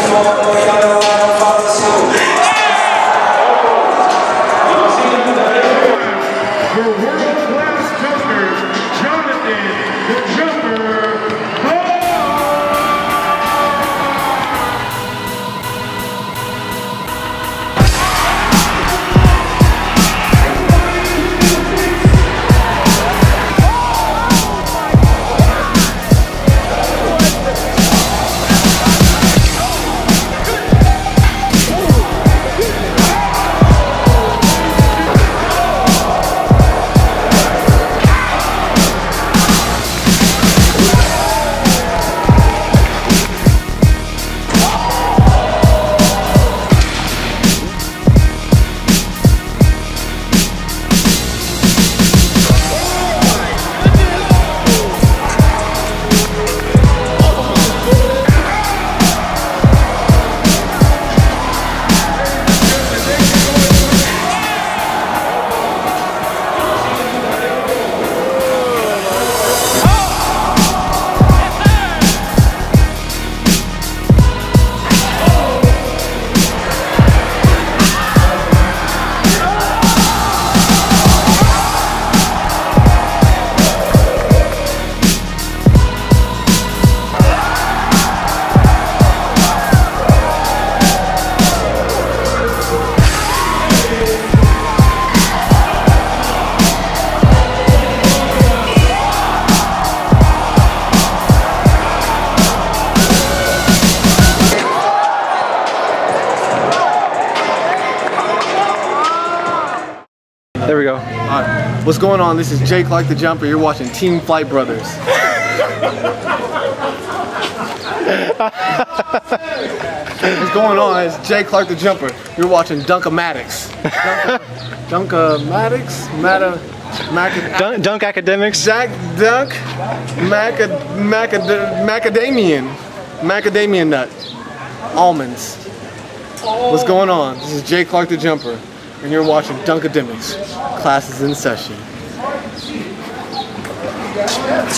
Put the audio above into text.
There we go. Alright, what's going on? This is JClark the Jumper. You're watching Team Flight Brothers. What's going on? It's JClark the Jumper. You're watching Dunkademics. Dunkademics? Dunkademics. Macadamia nut. Almonds. What's going on? This is JClark the Jumper. And you're watching Dunkademics. Class is in session.